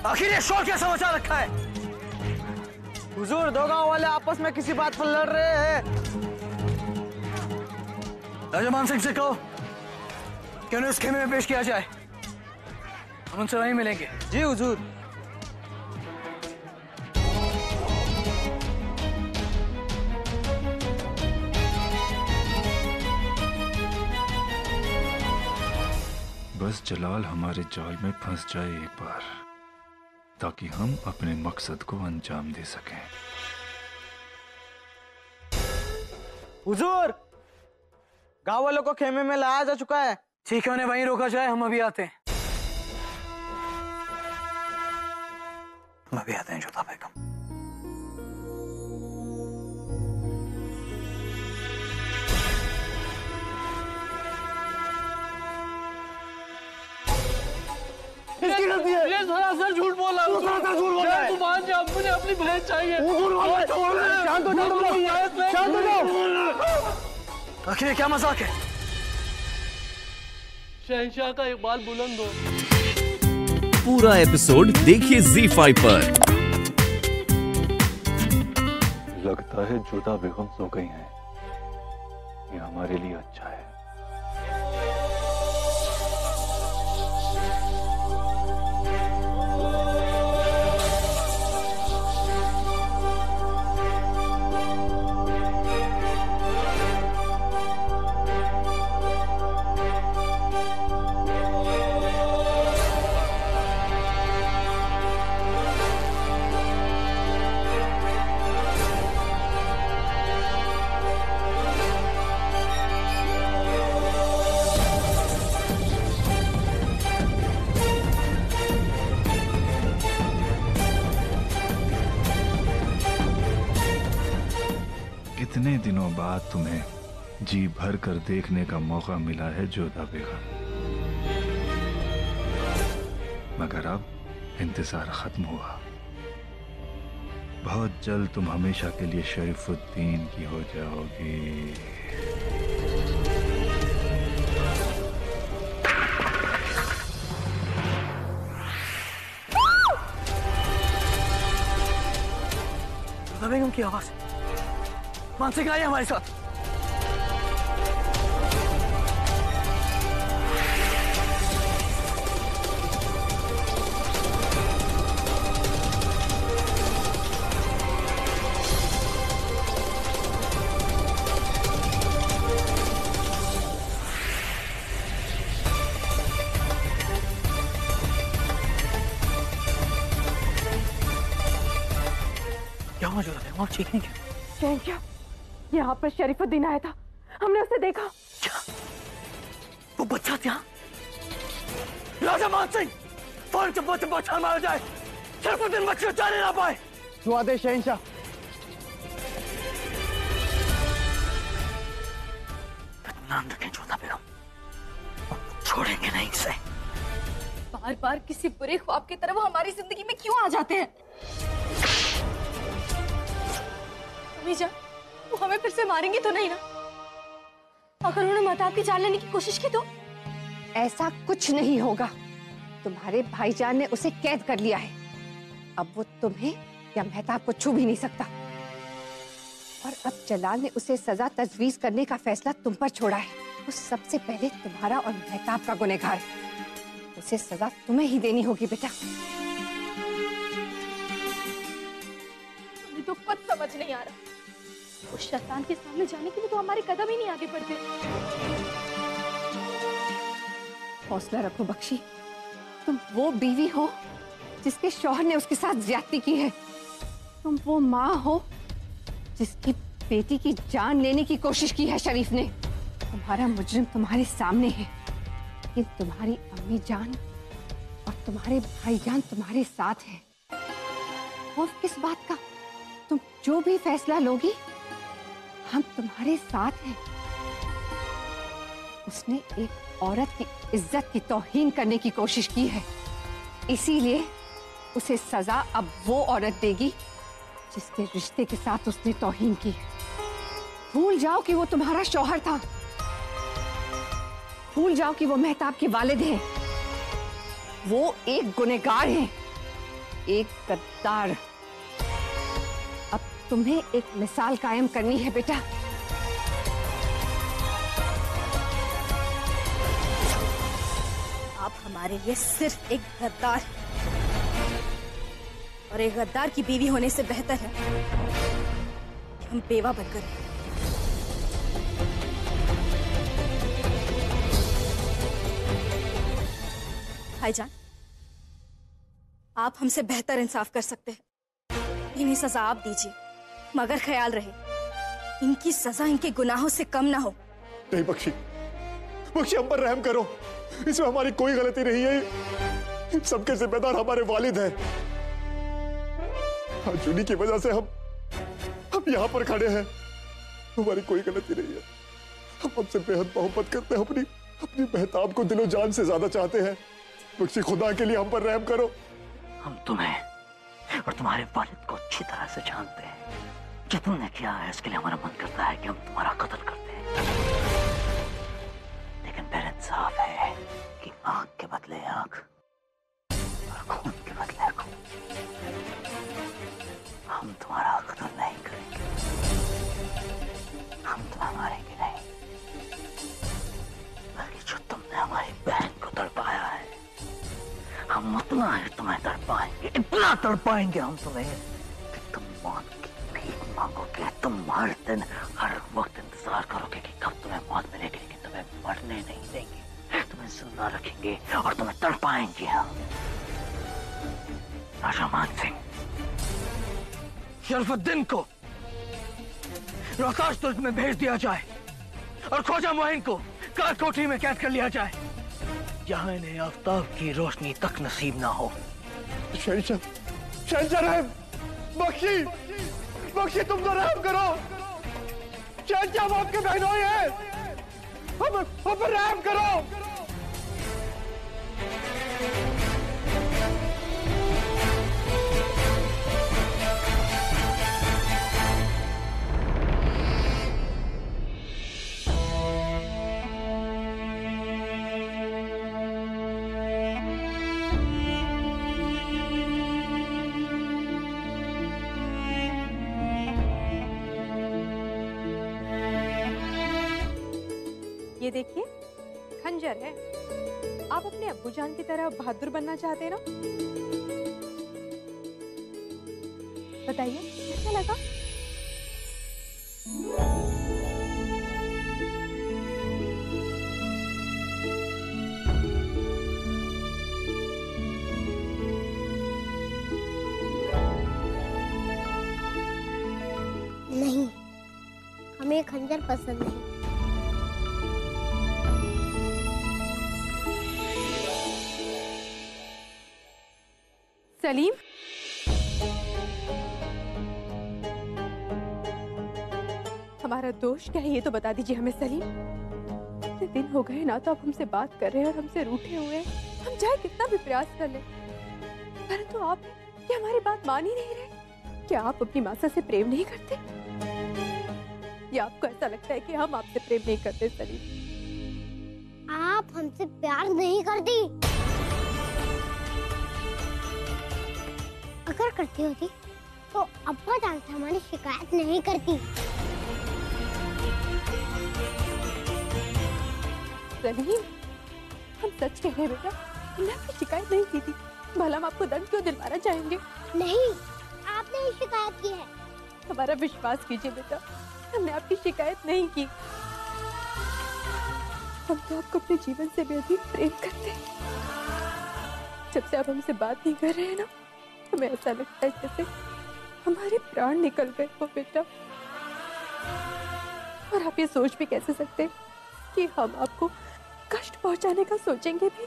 आखिर ये शोर क्या समाचार रखा है? हुजूर, दो गांव वाले आपस में किसी बात पर लड़ रहे हैं। राजा मान सिंह से कहो कि उन्हें इस खेमे में पेश किया जाए। हम उनसे वहीं मिलेंगे। जी हुजूर। बस जलाल हमारे जाल में फंस जाए एक बार, ताकि हम अपने मकसद को अंजाम दे सकें। हुजूर, गांव वालों को खेमे में लाया जा चुका है। ठीक है, उन्हें वहीं रोका जाए। हम अभी आते हैं। हम अभी आते हैं जोधा बेगम। किसकी गलती है? ये सरासर झूठ बोल रहा है। सरासर झूठ बोल रहा है। तू मान जा, मुझे अपनी बहन चाहिए। शांत हो जाओ, शांत हो जाओ। आखिर ये क्या मजाक है? शहंशाह का इकबाल बुलंद हो। पूरा एपिसोड देखिए ZEE5 पर। लगता है जोधा बेगम सो गई हैं। ये हमारे लिए अच्छा है। कितने दिनों बाद तुम्हें जी भर कर देखने का मौका मिला है जोधा बेगम, मगर अब इंतजार खत्म हुआ। बहुत जल्द तुम हमेशा के लिए शरीफुद्दीन की हो जाओगी। जोधा बेगम की आवाज। मानसिंह आइए हमारे साथ। क्या हुआ जोधा बेगम? आप ठीक नहीं क्यों? क्या यहाँ पर शरीफुद्दीन आया था, हमने उसे देखा। क्या वो बच्चा था? राजा मान सिंह, फौरन चप्पो चप्पो छाल मारा जाए। शरीफुद्दीन बच्चे को जाने ना पाए। जो आदेश शहंशाह। नाम रखें जोधा बेगम, छोड़ेंगे नहीं इसे। बार बार किसी बुरे ख्वाब की तरह वो हमारी जिंदगी में क्यों आ जाते हैं? अमीजा, वो हमें फिर से मारेंगे तो नहीं ना? अगर उन्होंने महताब की जान लेने की कोशिश की तो? ऐसा कुछ नहीं होगा। तुम्हारे भाईजान ने उसे कैद कर लिया है। अब वो तुम्हें या महताब को छू भी नहीं सकता। और अब जलाल ने उसे सजा तजवीज करने का फैसला तुम पर छोड़ा है। वो सबसे पहले तुम्हारा और महताब का गुनहगार है। उसे सजा तुम्हें ही देनी होगी बेटा। मुझे तो कुछ समझ नहीं आ रहा। उस शैतान के सामने जाने के लिए तो हमारे कदम ही नहीं आगे बढ़ते। हौसला रखो बख्शी। तुम वो बीवी हो जिसके शौहर ने उसके साथ ज्यादती की है। तुम वो माँ हो जिसकी बेटी की जान लेने की कोशिश की है शरीफ ने। तुम्हारा मुजरिम तुम्हारे सामने है, लेकिन तुम्हारी अम्मी जान और तुम्हारे भाईजान तुम्हारे साथ है। और किस बात का? तुम जो भी फैसला लोगी हम तुम्हारे साथ हैं। उसने एक औरत की इज्जत की तौहीन करने की कोशिश की है, इसीलिए उसे सजा अब वो औरत देगी जिसके रिश्ते के साथ उसने तौहीन की है। भूल जाओ कि वो तुम्हारा शौहर था। भूल जाओ कि वो महताब के वालिद हैं। वो एक गुनहगार हैं एक गद्दार। अब तुम्हें एक मिसाल कायम करनी है बेटा। आप हमारे लिए सिर्फ एक गद्दार हैं। और एक गद्दार की बीवी होने से बेहतर है कि हम बेवा बनकर रहें। भाईजान, आप हमसे बेहतर इंसाफ कर सकते हैं। इन्हें सजा आप दीजिए, मगर ख्याल रहे इनकी सजा इनके गुनाहों से कम ना हो। नहीं बख्शी, बख्शी हम पर रहम करो। इसमें हमारी कोई गलती नहीं है। सबके जिम्मेदार हमारे वालिद हैं। आज उन्हीं की वजह से हम यहाँ पर खड़े हैं। हमारी कोई गलती नहीं है। हम आपसे बेहद मोहब्बत करते हैं। अपनी मेहताब को दिलो जान से ज्यादा चाहते हैं। बख्शी, खुदा के लिए हम पर रहम करो। हम तुम्हें और तुम्हारे वालिद को अच्छी तरह से जानते हैं। जो तुमने किया है इसके लिए हमारा मन करता है कि हम तुम्हारा कत्ल करते हैं। लेकिन फिर इंसाफ है कि आंख के बदले आंख और खून के बदले खून। हम तुम्हारा कत्ल नहीं करेंगे। हम तुम्हें मारेंगे नहीं, बल्कि जो तुमने हमारी बहन को तड़पाया है, हम उतना ही तुम्हें तड़पाएंगे। इतना तड़पाएंगे हम तुम्हें कि तुम मौत की भीख मांगोगे। तुम हर दिन हर वक्त इंतजार करोगे कि कब तुम्हें मौत मिलेगी, लेकिन तुम्हें मरने नहीं देंगे। तुम्हें जिंदा रखेंगे और तुम्हें तड़पाएंगे हम। राजा मान सिंह, शरफुद्दीन को रोहतास तुर्क में भेज दिया जाए और ख्वाजा मोइन को कालकोठरी में कैद कर लिया जाए, जहां इन्हें आफताब की रोशनी तक नसीब ना हो। शहंशाह रहम, बख्शी तुम तो रहम करो। शहंशाह हम आपके बहनों हैं। हम पर रहम करो। ये देखिए, खंजर है। आप अपने अब्बू जान की तरह बहादुर बनना चाहते हैं ना? बताइए कैसा लगा? नहीं, हमें खंजर पसंद नहीं। सलीम, हमारा दोष क्या है ये तो बता दीजिए हमें सलीम। इतने दिन हो गए ना तो आप हमसे बात कर रहे हैं और हमसे रूठे हुए हैं। हम चाहे कितना भी प्रयास कर लें, परंतु आप क्या हमारी बात मान ही नहीं रहे? क्या आप अपनी मासा से प्रेम नहीं करते? या आपको ऐसा लगता है कि हम आपसे प्रेम नहीं करते? सलीम, आप हमसे प्यार नहीं करती। अगर करती होती तो अब्बा जान से हमारी शिकायत नहीं करती। सलीम, हम सच कह रहे हैं बेटा, हमने आपकी शिकायत नहीं की थी। भला हम आपको दंड क्यों दिलवाना चाहेंगे? नहीं, आपने ही शिकायत की है। हमारा विश्वास कीजिए बेटा, हमने आपकी शिकायत नहीं की। हम तो आपको अपने जीवन से भी अधिक प्रेम करते हैं। जब से आप हमसे बात नहीं कर रहे हैं ना, हमें ऐसा लगता है जैसे हमारे प्राण निकल गए हो बेटा। और आप ये सोच भी कैसे सकते हैं कि हम आपको कष्ट पहुंचाने का सोचेंगे भी?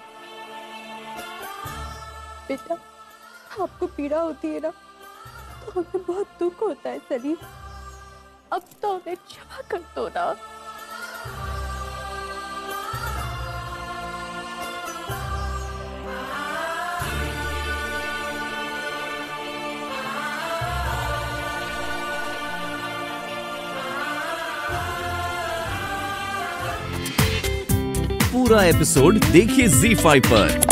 बेटा, आपको पीड़ा होती है ना तो हमें बहुत दुख होता है सलीम। अब तो हमें क्षमा कर दो ना। पूरा एपिसोड देखिए ZEE5 पर।